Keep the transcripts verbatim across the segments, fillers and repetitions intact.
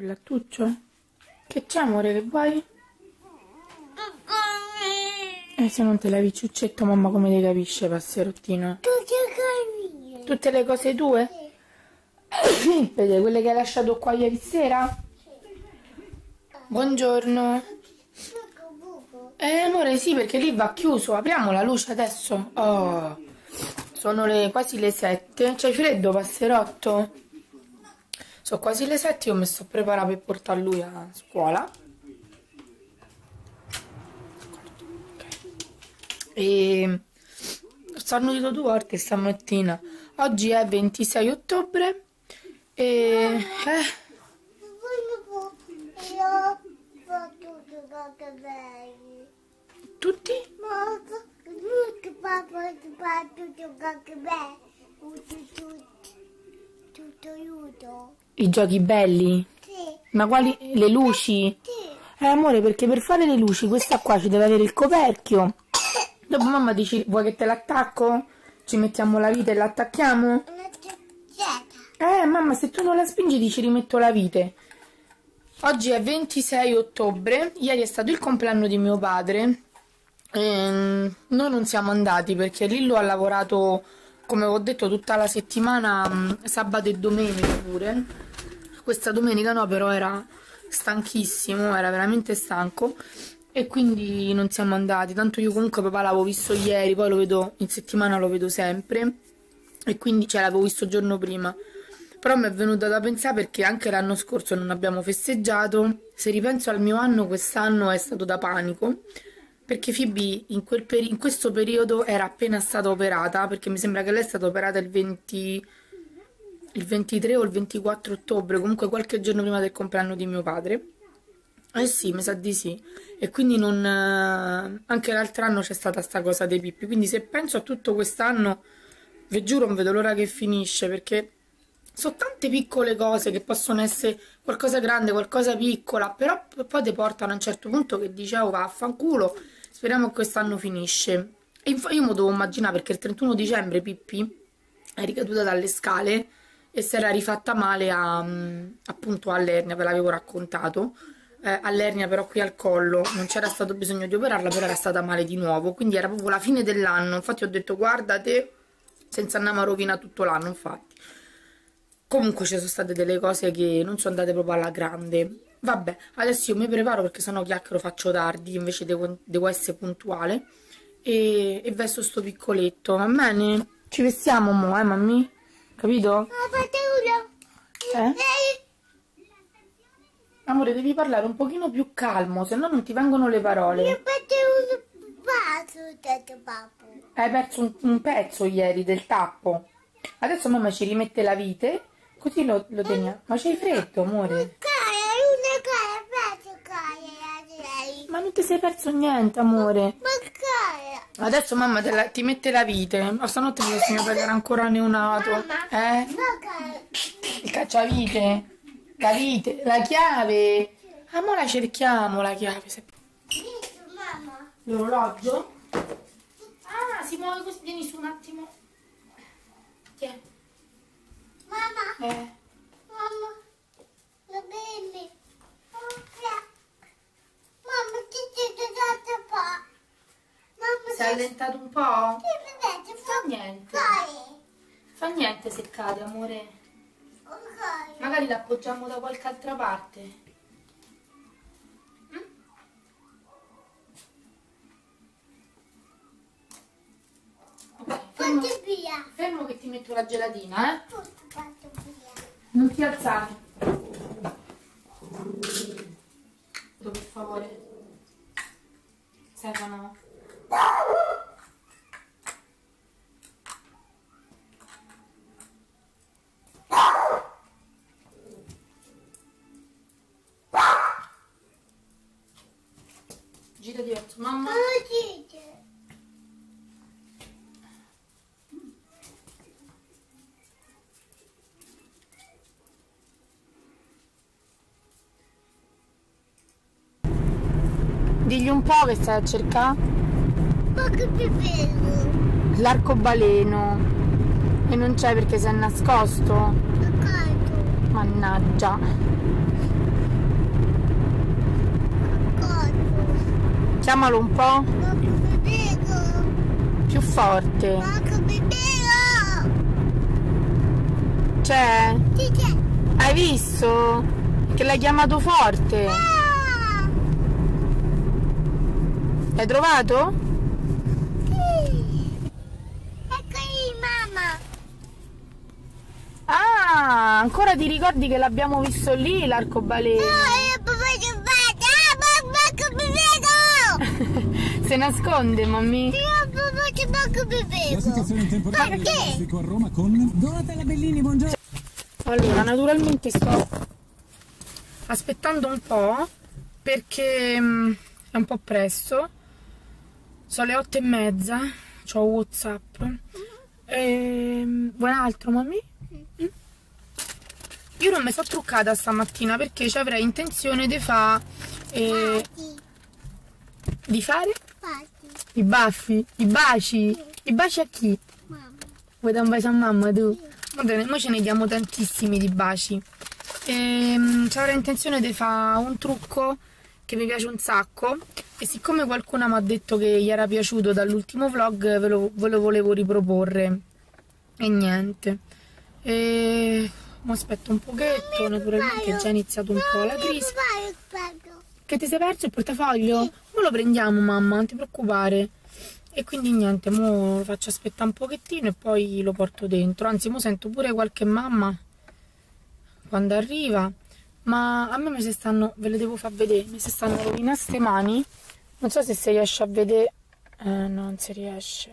il lattuccio? Che c'è, amore, che vuoi? E se non te lavi il ciuccetto, mamma come le capisce, passerottino? Tutte le cose tue? Sì. Vede quelle che hai lasciato qua ieri sera? Buongiorno. Eh amore, sì, perché lì va chiuso. Apriamo la luce adesso. Oh, sono le, quasi le sette. C'hai freddo, passerotto? Sono quasi le sette, io mi sto preparando per portare lui a scuola. E ho starnutito due volte stamattina. Oggi è ventisei ottobre e eh. Tutti? I giochi belli? Sì. Ma quali? Le luci? Sì. Eh amore, perché per fare le luci questa qua ci deve avere il coperchio. Dopo mamma dici, vuoi che te l'attacco? Ci mettiamo la vite e l'attacchiamo? Eh mamma, se tu non la spingi ti ci rimetto la vite. Oggi è ventisei ottobre, ieri è stato il compleanno di mio padre. E noi non siamo andati perché Lillo ha lavorato, come ho detto, tutta la settimana, sabato e domenica pure. Questa domenica no, però era stanchissimo, era veramente stanco. E quindi non siamo andati, tanto io comunque papà l'avevo visto ieri, poi lo vedo in settimana, lo vedo sempre, e quindi cioè l'avevo visto il giorno prima. Però mi è venuta da pensare perché anche l'anno scorso non abbiamo festeggiato. Se ripenso al mio anno, quest'anno è stato da panico, perché Phoebe in, quel peri in questo periodo era appena stata operata, perché mi sembra che lei è stata operata il venti, il ventitré o il ventiquattro ottobre, comunque qualche giorno prima del compleanno di mio padre. Eh sì, mi sa di sì. E quindi non... anche l'altro anno c'è stata sta cosa dei Pippi. Quindi se penso a tutto quest'anno, vi giuro non vedo l'ora che finisce, perché sono tante piccole cose che possono essere qualcosa grande, qualcosa piccola, però poi ti portano a un certo punto che dici, oh vaffanculo, speriamo che quest'anno finisce. E io mi devo immaginare, perché il trentuno dicembre Pippi è ricaduta dalle scale e si era rifatta male a, appunto all'ernia, ve l'avevo raccontato. Eh, all'ernia però qui al collo, non c'era stato bisogno di operarla, però era stata male di nuovo, quindi era proprio la fine dell'anno. Infatti ho detto guarda te, senza andare a rovina tutto l'anno. Infatti comunque ci sono state delle cose che non sono andate proprio alla grande. Vabbè, adesso io mi preparo perché sennò chiacchiero, faccio tardi, invece devo, devo essere puntuale, e, e vesto sto piccoletto, va bene? Ci vestiamo mo, eh mammi? Capito? Eh? Amore, devi parlare un pochino più calmo, se no non ti vengono le parole. Io faccio un pezzo, papà. Hai perso un, un pezzo ieri del tappo. Adesso mamma ci rimette la vite, così lo, lo teniamo. Ma c'hai freddo, amore? Ma non ti sei perso niente, amore. Adesso mamma te la, ti mette la vite. Ma stanotte mi bisogna pagare ancora neonato. Eh? Il cacciavite? La vite, la chiave. Ah, mo la cerchiamo la chiave. L'orologio? Ah, si muove così. Vieni su un attimo. Chi è? Mamma. Eh. Mamma. La baby. Mamma, ti sei dato un po'. Mamma, si è allentato un po'? Sì, Fa niente. Fa niente se cade, amore. Ok. Magari l'appoggiamo da qualche altra parte. Mm? Ok, fermo, via. fermo che ti metto la gelatina, eh? Fatto via. Non ti alzare. Per favore. Stefano. Gira diverso, mamma. Digli un po' che stai a cercare. Ma che bello. L'arcobaleno. E non c'è perché si è nascosto. Accanto. Mannaggia. Chiamalo un po'. Più forte. C'è? Hai visto? Che l'hai chiamato forte. L'hai trovato? Ah, ancora ti ricordi che l'abbiamo visto lì, l'arcobaleno? Se nasconde, mammi. La situazione in tempo reale del traffico a Roma con Donatella Bellini, buongiorno. Allora, naturalmente sto aspettando un po' perché mh, è un po' presto. Sono le otto e mezza, c'ho WhatsApp. E, vuoi un altro, mammi? Io non mi sono truccata stamattina perché ci avrei intenzione di fare eh, di fare i baffi, i baci, i baci a chi? Mamma. Vuoi dare un bacio a mamma tu? Va bene, noi ce ne diamo tantissimi di baci. E, ci avrei intenzione di fare un trucco che mi piace un sacco e siccome qualcuno mi ha detto che gli era piaciuto dall'ultimo vlog ve lo, ve lo volevo riproporre e niente. E mi aspetto un pochetto, naturalmente è già iniziato un po' la crisi. Che ti sei perso il portafoglio? Sì. Mo lo prendiamo, mamma, non ti preoccupare. E quindi niente, mo lo faccio aspettare un pochettino e poi lo porto dentro. Anzi, mo sento pure qualche mamma quando arriva. Ma a me mi si stanno, ve le devo far vedere, mi si stanno rovinando ste mani. Non so se si riesce a vedere. Eh, no, non si riesce.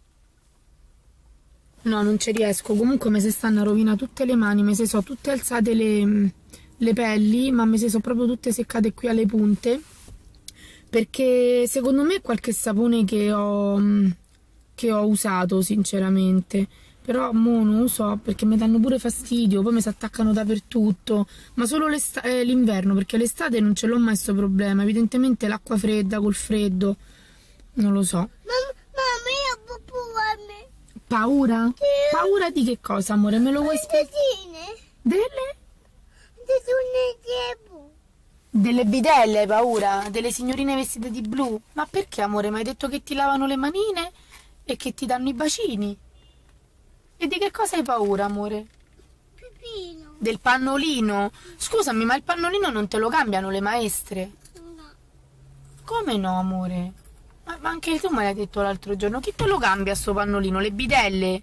No, non ci riesco. Comunque mi si stanno rovinando tutte le mani, mi si sono tutte alzate le, le pelli, ma mi si sono proprio tutte seccate qui alle punte. Perché secondo me è qualche sapone che ho, che ho usato, sinceramente. Però mo non lo so, perché mi danno pure fastidio, poi mi si attaccano dappertutto. Ma solo eh, l'inverno, perché l'estate non ce l'ho mai questo problema. Evidentemente l'acqua fredda col freddo, non lo so. Mamma, io ho paura. Paura? Sì. Paura di che cosa, amore? Me lo vuoi spiegare? Delle? Delle bidelle hai paura? Delle signorine vestite di blu? Ma perché, amore? Mi hai detto che ti lavano le manine e che ti danno i bacini? E di che cosa hai paura, amore? Pipino. Del pannolino? Scusami, ma il pannolino non te lo cambiano le maestre? No. Come no, amore? Ma, ma anche tu me l'hai detto l'altro giorno. Chi te lo cambia sto pannolino? Le bidelle?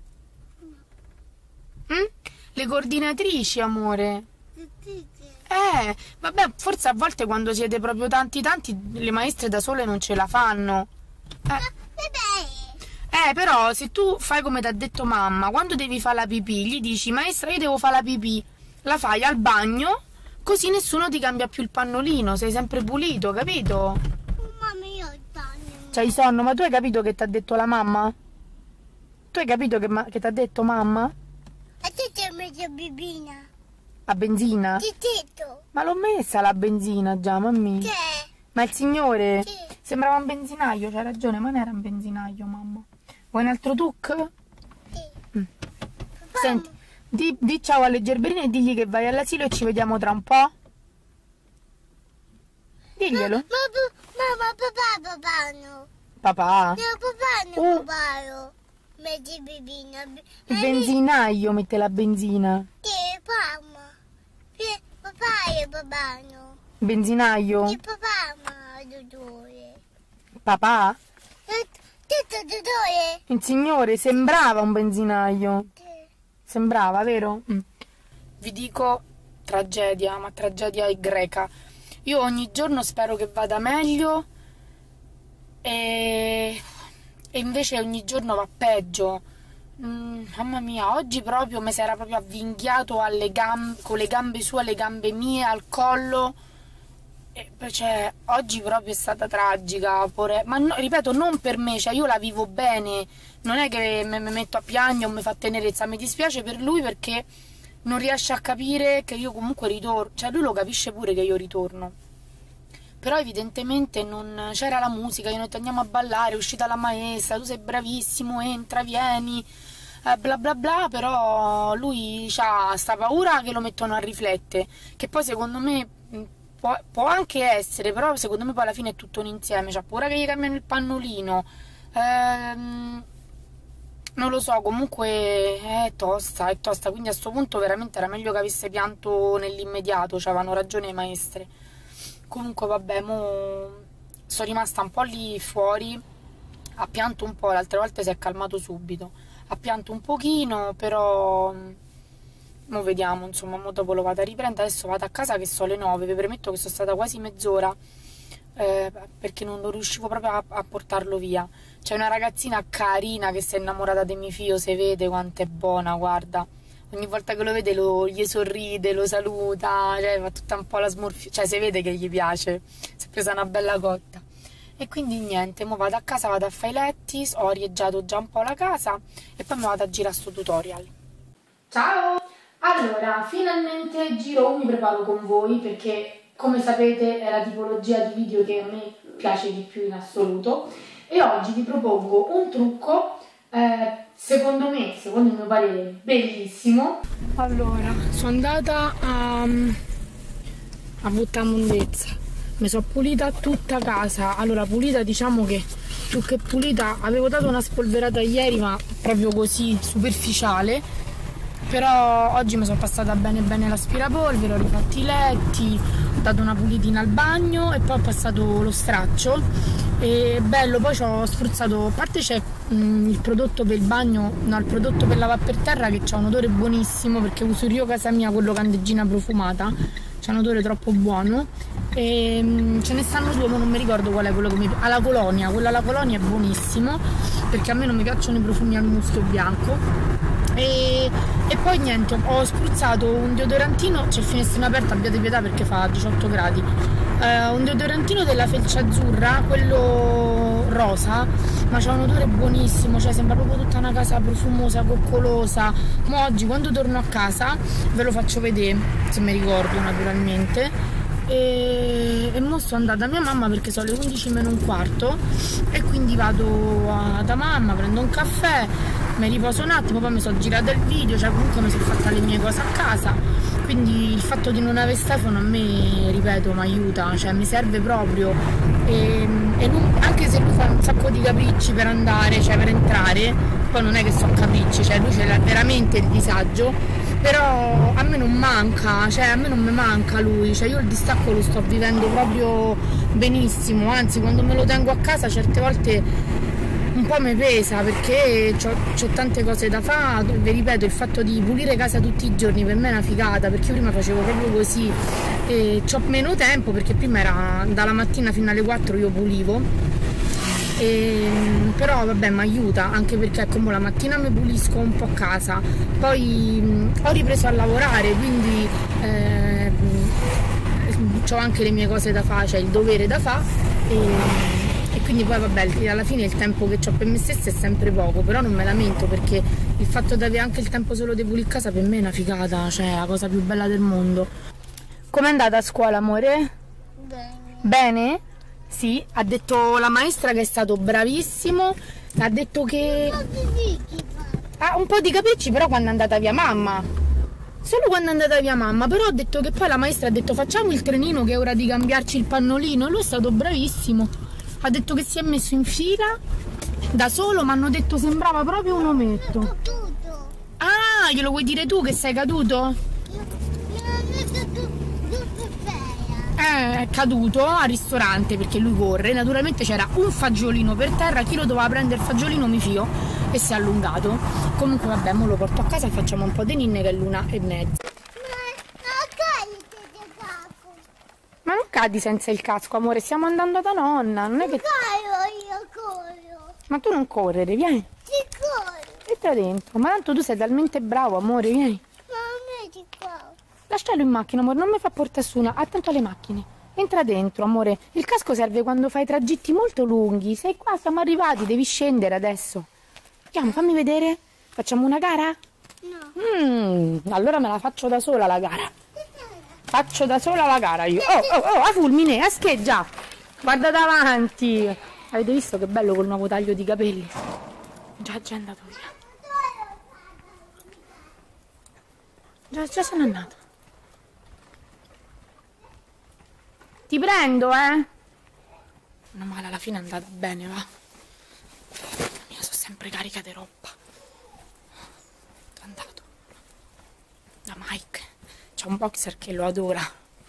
No. Mm? Le coordinatrici, amore? Eh, vabbè, forse a volte quando siete proprio tanti tanti le maestre da sole non ce la fanno. Eh, eh però se tu fai come ti ha detto mamma, quando devi fare la pipì, gli dici maestra io devo fare la pipì, la fai al bagno, così nessuno ti cambia più il pannolino, sei sempre pulito, capito? Mamma, io ho il bagno. C'hai sonno, ma tu hai capito che ti ha detto la mamma? Tu hai capito che, che ti ha detto mamma? A te ti ho messo bibina. A benzina? Ti detto. Ma l'ho messa la benzina già, mammi. Che? Ma il signore? Sì. Sembrava un benzinaio, c'ha ragione, ma non era un benzinaio, mamma. Vuoi un altro trucco? Sì. Mm. Senti, di, di ciao alle Gerberine e digli che vai all'asilo e ci vediamo tra un po'. Diglielo. Mamma, papà, papà no. Papà? No, papà no, uh. papà no. Metti bibina. Il benzinaio mette la benzina. Che, mamma. Papà e papà no. Benzinaio? Che papà ma dodore. Papà? Detto dodore. Il signore sembrava un benzinaio. Che? Sembrava, vero? Mm. Vi dico tragedia, ma tragedia è greca. Io ogni giorno spero che vada meglio e, e invece ogni giorno va peggio. Mm, mamma mia, oggi proprio mi si era proprio avvinghiato alle gambe, con le gambe sue, le gambe mie, al collo. E, cioè, oggi proprio è stata tragica. Pure. Ma no, ripeto, non per me, cioè io la vivo bene. Non è che mi metto a piangere o mi fa tenerezza. Mi dispiace per lui perché non riesce a capire che io comunque ritorno. Cioè lui lo capisce pure che io ritorno. Però evidentemente non c'era la musica, io noi andiamo a ballare, è uscita la maestra, tu sei bravissimo, entra, vieni, eh, bla bla bla, però lui ha sta paura che lo mettono a riflettere, che poi secondo me può, può anche essere, però secondo me poi alla fine è tutto un insieme, cioè paura che gli cambiano il pannolino, ehm, non lo so, comunque è tosta, è tosta, quindi a questo punto veramente era meglio che avesse pianto nell'immediato, cioè avevano ragione le maestre. Comunque vabbè, mo sono rimasta un po' lì fuori, ha pianto un po', le altre volte si è calmato subito, ha pianto un pochino, però mo vediamo, insomma, mo dopo lo vado a riprendere, adesso vado a casa che sono le nove, vi premetto che sono stata quasi mezz'ora, eh, perché non riuscivo proprio a, a portarlo via. C'è una ragazzina carina che si è innamorata di mio figlio, si vede quanto è buona, guarda. Ogni volta che lo vede lo, gli sorride, lo saluta, cioè fa tutta un po' la smorfia, cioè si vede che gli piace, si è presa una bella cotta. E quindi niente, mo vado a casa, vado a fare i letti, ho arieggiato già un po' la casa e poi mi vado a girare sto tutorial. Ciao! Allora, finalmente giro un mi preparo con voi perché, come sapete, è la tipologia di video che a me piace di più in assoluto. E oggi vi propongo un trucco, eh, secondo me, secondo il mio parere, bellissimo. Allora, sono andata a, a buttare mondezza, mi sono pulita tutta casa. Allora, pulita, diciamo che più che pulita, avevo dato una spolverata ieri, ma proprio così, superficiale. Però oggi mi sono passata bene bene l'aspirapolvere, ho rifatto i letti, ho dato una pulitina al bagno e poi ho passato lo straccio. E bello, poi ci ho spruzzato, a parte c'è il prodotto per il bagno, no, il prodotto per lavare per terra che ha un odore buonissimo, perché uso io casa mia quello candeggina profumata, c'è un odore troppo buono. E mh, ce ne stanno due, ma non mi ricordo qual è quello che mi piace. Alla colonia, quello alla colonia è buonissimo, perché a me non mi piacciono i profumi al muschio bianco. E, e poi niente, ho spruzzato un deodorantino, c'è il finestrino aperto, abbiate pietà perché fa diciotto gradi, eh, un deodorantino della Felce Azzurra, quello rosa, ma c'ha un odore buonissimo, cioè sembra proprio tutta una casa profumosa, coccolosa. Ma oggi quando torno a casa ve lo faccio vedere, se mi ricordo naturalmente. E, e mo sono andata da mia mamma perché sono le undici meno un quarto e quindi vado a, da mamma, prendo un caffè, mi riposo un attimo, poi mi sono girata il video, cioè comunque mi sono fatta le mie cose a casa, quindi il fatto di non avere Stefano a me, ripeto, mi aiuta, cioè mi serve proprio. E, e non, anche se lui fa un sacco di capricci per andare, cioè per entrare, poi non è che so capricci, cioè lui c'è veramente il disagio, però a me non manca, cioè a me non mi manca lui, cioè io il distacco lo sto vivendo proprio benissimo, anzi quando me lo tengo a casa certe volte un po' mi pesa perché ho tante cose da fare. Vi ripeto, il fatto di pulire casa tutti i giorni per me è una figata, perché io prima facevo proprio così e ho meno tempo, perché prima era dalla mattina fino alle quattro io pulivo. E, però vabbè, mi aiuta anche perché come la mattina mi pulisco un po' casa, poi mh, ho ripreso a lavorare, quindi eh, ho anche le mie cose da fare, cioè il dovere da fare, e, e quindi poi vabbè, alla fine il tempo che ho per me stessa è sempre poco, però non me lamento perché il fatto di avere anche il tempo solo di pulire casa per me è una figata, cioè è la cosa più bella del mondo. Com'è andata a scuola, amore? Bene. Bene? Sì, ha detto la maestra che è stato bravissimo, ha detto che... ha un po' di capricci però quando è andata via mamma, solo quando è andata via mamma, però ha detto che poi la maestra ha detto facciamo il trenino che è ora di cambiarci il pannolino, e lui è stato bravissimo, ha detto che si è messo in fila da solo, mi hanno detto sembrava proprio un ometto. Ah, glielo vuoi dire tu che sei caduto? È caduto al ristorante perché lui corre, naturalmente c'era un fagiolino per terra, chi lo doveva prendere il fagiolino mi fio e si è allungato. Comunque vabbè, mo lo porto a casa e facciamo un po' di ninne che è l'una e mezza. Ma non cadi senza il casco, amore, stiamo andando da nonna, non è che... Io corro. Ma tu non correre, vieni. Ti corro. Entra dentro, ma tanto tu sei talmente bravo, amore, vieni. Ma a me ti corro. Lascialo in macchina, amore, non mi fa portare su una. Attento alle macchine. Entra dentro, amore. Il casco serve quando fai tragitti molto lunghi. Sei qua, siamo arrivati, devi scendere adesso. Andiamo, fammi vedere. Facciamo una gara? No. Mm, allora me la faccio da sola la gara. Faccio da sola la gara io. Oh, oh, oh, a fulmine, a scheggia. Guarda davanti. Avete visto che bello col nuovo taglio di capelli? Già, già è andato via. Già, già se n'è andato. ti prendo, eh. Meno male, alla fine è andata bene, va. Mia, sono sempre carica di roba. È andato da Mike. C'è un boxer che lo adora.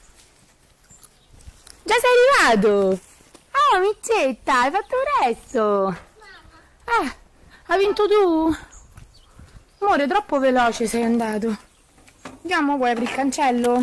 Già sei arrivato? Oh, Miccetta, hai fatto presto. Eh, hai vinto tu? Amore, troppo veloce sei andato. Andiamo, vuoi aprire il cancello?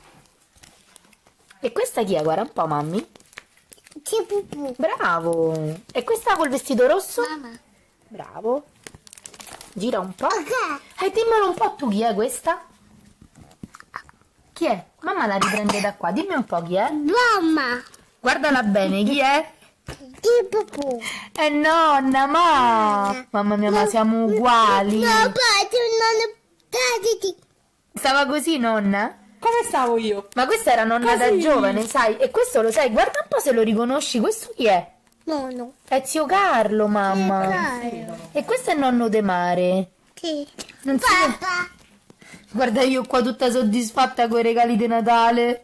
E questa chi è? Guarda un po', mammi. C'è Pupù. Bravo. E questa col vestito rosso? Mamma. Bravo. Gira un po'. Ok. E dimmelo un po' tu chi è questa? Chi è? Mamma la riprende da qua. Dimmi un po' chi è. Mamma. Guardala bene, chi è? C'è Pupù. È nonna, ma. Mamma mia, ma siamo uguali. No, padre, non padre. Stava così, nonna? Come stavo io? Ma questa era nonna da Così. giovane, sai? E questo lo sai? Guarda un po' se lo riconosci. Questo chi è? No, no. È zio Carlo, mamma. Carlo. E questo è nonno De Mare. Sì. Non si... Papà. Guarda io qua tutta soddisfatta con i regali di Natale.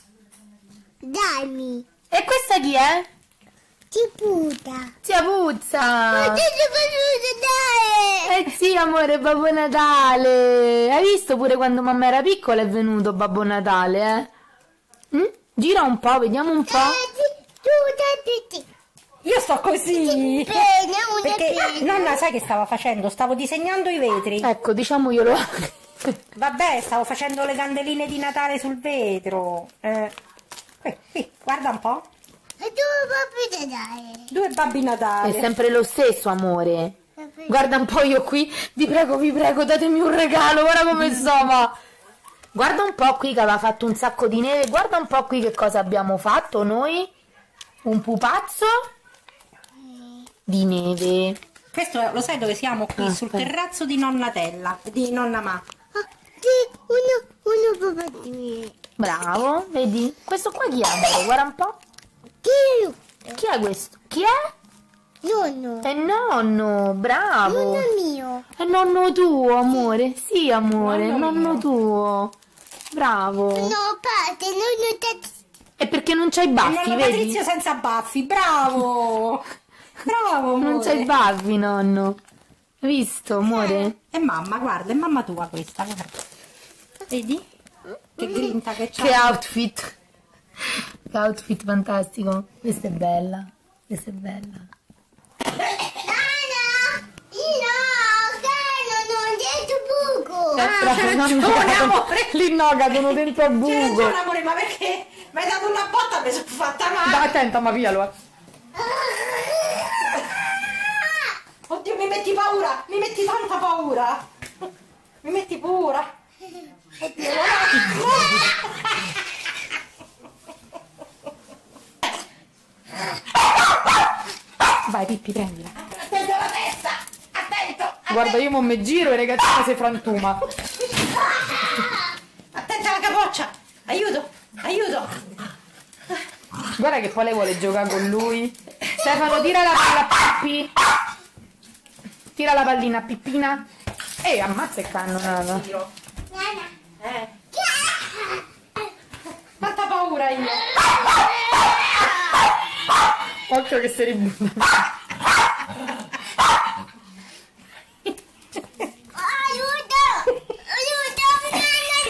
Dammi. E questa chi è? C'è puta. Zia Puzza. Ma ti sei dai. Eh sì, amore, Babbo Natale. Hai visto pure quando mamma era piccola è venuto Babbo Natale, eh? Mm? Gira un po', vediamo un po'. Tu dai tutti. Io sto così. Bene, una Perché bene. nonna sai che stavo facendo? Stavo disegnando i vetri. Ecco, diciamoglielo anche. Vabbè, stavo facendo le candeline di Natale sul vetro. Eh, qui, qui, guarda un po'. E tu papi da dare. Due babbi È Natale. sempre lo stesso, amore. Guarda un po' io qui. Vi prego, vi prego, datemi un regalo. Guarda come sono. Guarda un po' qui che aveva fatto un sacco di neve. Guarda un po' qui che cosa abbiamo fatto noi. Un pupazzo di neve. Questo lo sai dove siamo? Qui Ah, sul aspetta. terrazzo di nonna Tella, di nonna Ma. Ah, sì, uno, uno papà di. Bravo, vedi? Questo qua chi è, amore? Guarda un po'. Chi? Chi è questo? Chi è? Nonno. È nonno, bravo. Nonno mio. È nonno tuo, amore. Sì, amore, Nonno nonno mio. tuo. Bravo. No, padre, nonno te. È perché non c'hai baffi, Nonno vedi? Patrizio senza baffi, bravo! Bravo, amore. Non c'hai baffi, nonno. Hai visto, amore? E mamma, guarda, è mamma tua questa, guarda. Vedi? Che grinta che c'ha. Che outfit. Che outfit fantastico. Questa è bella. Questa è bella. Nana! Io non dentro buco. Eh, c'è ragione, amore. Lì no, cadono dentro al C'è buco. ragione, amore, ma perché mi hai dato una botta e mi sono fatta male? Dai, attenta, ma pialo. eh. Oddio, mi metti paura, mi metti tanta paura. Mi metti paura. Oddio, Vai, Pippi, prendila. attento alla testa, attento. Guarda, io mo me giro e ragazzina si frantuma. Attenta alla capoccia. Aiuto, aiuto. Guarda che poi lei vuole giocare con lui. Stefano, tira la palla a Pippi. Tira la pallina a Pippina. E ammazza il cannonata. Tiro. Nana. Eh. Quanta paura io. Occhio che si ributta. Aiuto! Aiuto!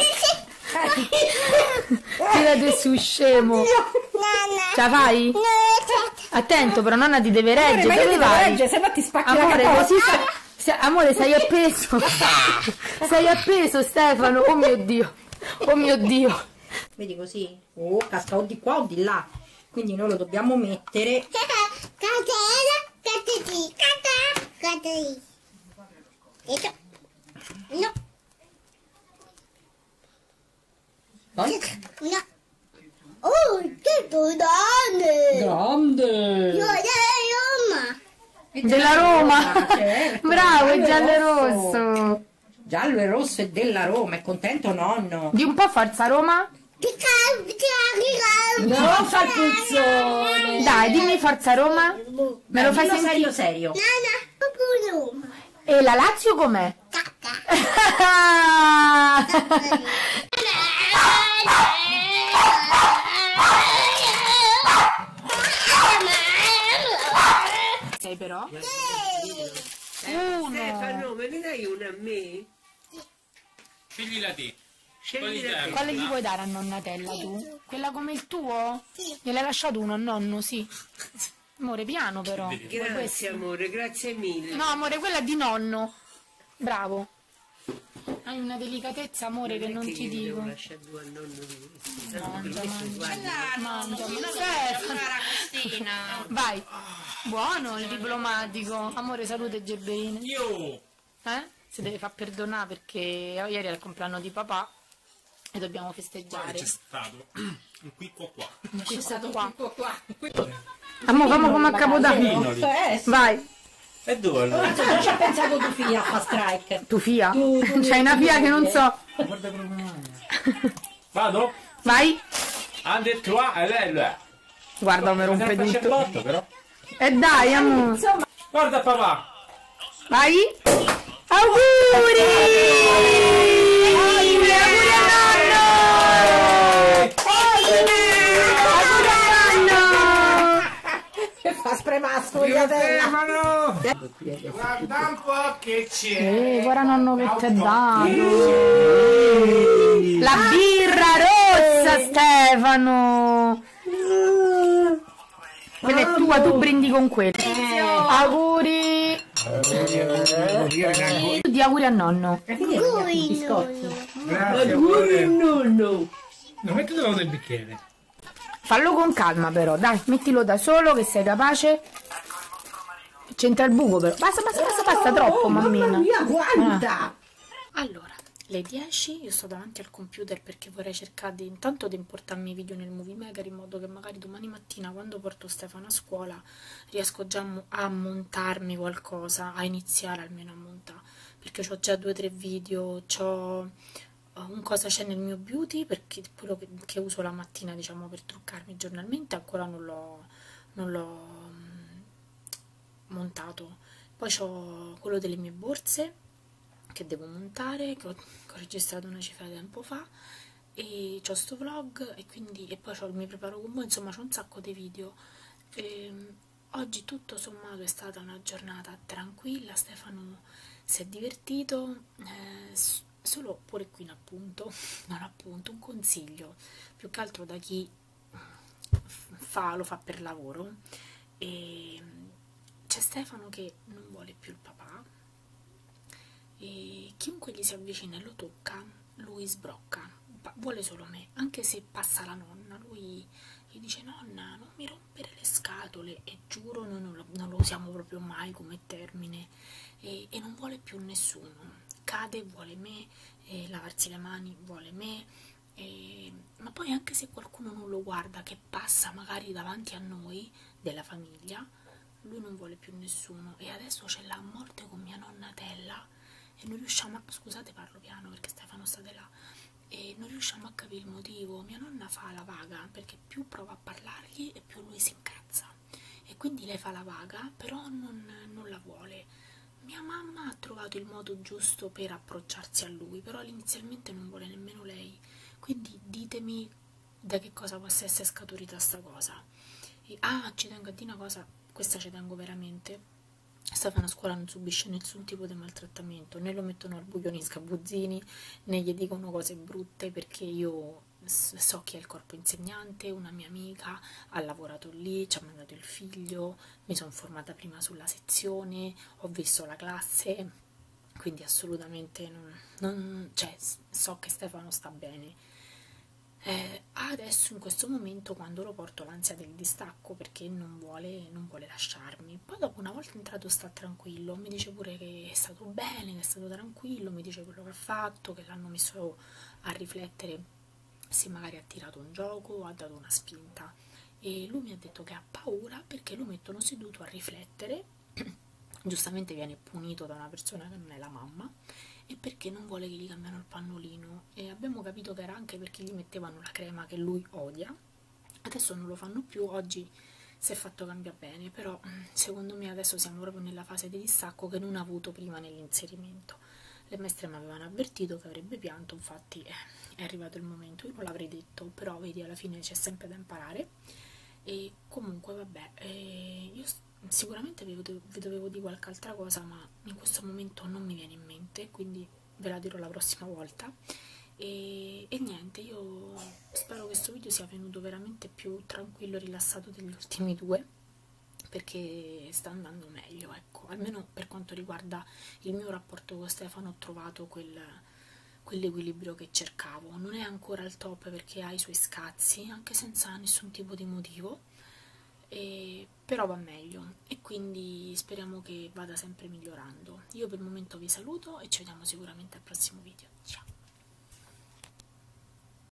Nana, Tirate su, scemo. Nana. Ce la fai? No, Attento, però nonna ti deve reggere. Ma io Dove devo vai? reggere, se no ti spacchi la Amore, capoccia. così sta... se- Amore, sei appeso. Sei appeso, Stefano. Oh mio Dio. Oh mio Dio. Vedi così? Oh, casca o di qua o di là. Quindi noi lo dobbiamo mettere. Catena, cateti, cata, cateti. Ecco. No, Poi? no. Oh, che grande! Grande! Io ero Roma. Della Roma. Certo. Bravo, è giallo e rosso. rosso. Giallo e rosso è della Roma, è contento nonno. Di un po' Forza Roma. Ti capi, ti capi. Non fa il puzzone. Dai, dimmi Forza Roma. Me lo fai Dillo sentire? serio serio. Nana, proprio Roma. E la Lazio com'è? Cacca. Sceglila te. Sceglila te. Quale gli vuoi dare a nonnatella tu? Quella come il tuo? Sì. Gliel'hai lasciato uno a nonno, sì. Amore, piano però. Grazie amore, grazie mille. No amore, quella è di nonno. Bravo. Hai una delicatezza amore non che non che ti dico. Devo lasciare due a nonno di questi. Mangia, mangia. Mangia, Cristina. Vai. Buono il diplomatico. Amore, salute Gerberine. Io. Eh? Si deve far perdonare perché ieri era il compleanno di papà e dobbiamo festeggiare. C'è stato un qui qua qua. C'è stato qua. Qua, qua. Amo, famo come a Capodanno. Vai. E dove allora? Non ci ha pensato tu figlia a fa strike. Tu fia? C'hai una fia che non so. Guarda come. Vado? Vai. Han detto A e lei lo è. Guarda come rompe C'è tutto. botto però. E dai, amo. Guarda papà. Vai. Auguri! Auguri, auguri a nonno! Auguri a nonno! Che fa spremasso gli Stefano! Guarda un po' che c'è. Eh, guarda nonno che ti è dato. La birra rossa, Stefano! Quella è tua, tu brindi con quella. Auguri! Di auguri a nonno. Auguri Grazie amore. nonno. Non mettilo nel bicchiere. Fallo con calma però, dai, mettilo da solo che sei capace. C'entra il buco però. Basta, basta, basta, basta troppo, mammina. Mamma mia, guarda! Allora, le dieci, io sto davanti al computer perché vorrei cercare di, intanto di importarmi i video nel Movie Maker in modo che magari domani mattina quando porto Stefano a scuola riesco già a montarmi qualcosa, a iniziare almeno a montare, perché ho già due o tre video, c'ho un cosa c'è nel mio beauty, perché quello che, che uso la mattina diciamo per truccarmi giornalmente ancora non l'ho non l'ho montato, poi ho quello delle mie borse che devo montare, che ho, che ho registrato una cifra di tempo fa, e c'ho sto vlog e quindi e poi c'ho il mio preparo con voi, insomma c'ho un sacco di video. E, oggi tutto sommato è stata una giornata tranquilla, Stefano si è divertito, eh, solo pure qui in appunto, non appunto, un consiglio, più che altro da chi fa, lo fa per lavoro, e c'è Stefano che non vuole più il papà, e chiunque gli si avvicina e lo tocca, lui sbrocca, vuole solo me, anche se passa la nonna, lui gli dice nonna non mi rompere le scatole, e giuro noi non lo, non lo usiamo proprio mai come termine, e, e non vuole più nessuno, cade, vuole me, e lavarsi le mani, vuole me, e, ma poi anche se qualcuno non lo guarda, che passa magari davanti a noi della famiglia, lui non vuole più nessuno, e adesso c'è la morte con mia nonna Tella e non riusciamo a, scusate parlo piano perché Stefano sta di là, e non riusciamo a capire il motivo. Mia nonna fa la vaga perché più prova a parlargli e più lui si incazza, e quindi lei fa la vaga però non, non la vuole. Mia mamma ha trovato il modo giusto per approcciarsi a lui, però inizialmente non vuole nemmeno lei, quindi ditemi da che cosa possa essere scaturita sta cosa. E, ah, ci tengo a dire una cosa, questa ci tengo veramente. Stefano a scuola non subisce nessun tipo di maltrattamento, né lo mettono al buio nei sgabuzzini, né gli dicono cose brutte, perché io so chi è il corpo insegnante, una mia amica ha lavorato lì, ci ha mandato il figlio, mi sono informata prima sulla sezione, ho visto la classe, quindi assolutamente non, non cioè, so che Stefano sta bene. Eh, adesso in questo momento quando lo porto l'ansia del distacco perché non vuole, non vuole lasciarmi, poi dopo una volta entrato sta tranquillo, mi dice pure che è stato bene, che è stato tranquillo, mi dice quello che ha fatto, che l'hanno messo a riflettere se magari ha tirato un gioco o ha dato una spinta, e lui mi ha detto che ha paura perché lo mettono seduto a riflettere giustamente viene punito da una persona che non è la mamma, e perché non vuole che gli cambiano il pannolino, e abbiamo capito che era anche perché gli mettevano la crema che lui odia. Adesso non lo fanno più, oggi si è fatto cambiare bene, però secondo me adesso siamo proprio nella fase di distacco che non ha avuto prima nell'inserimento. Le maestre mi avevano avvertito che avrebbe pianto, infatti eh, è arrivato il momento, io non l'avrei detto, però vedi alla fine c'è sempre da imparare. E comunque vabbè, eh, io sicuramente vi dovevo, vi dovevo dire qualche altra cosa, ma in questo momento non mi viene in mente, quindi ve la dirò la prossima volta. E, e niente, io spero che questo video sia venuto veramente più tranquillo e rilassato degli ultimi due, perché sta andando meglio, ecco, almeno per quanto riguarda il mio rapporto con Stefano ho trovato quel, quell'equilibrio che cercavo. Non è ancora al top perché ha i suoi scazzi, anche senza nessun tipo di motivo, e, però va meglio e quindi speriamo che vada sempre migliorando. Io per il momento vi saluto e ci vediamo sicuramente al prossimo video. Ciao!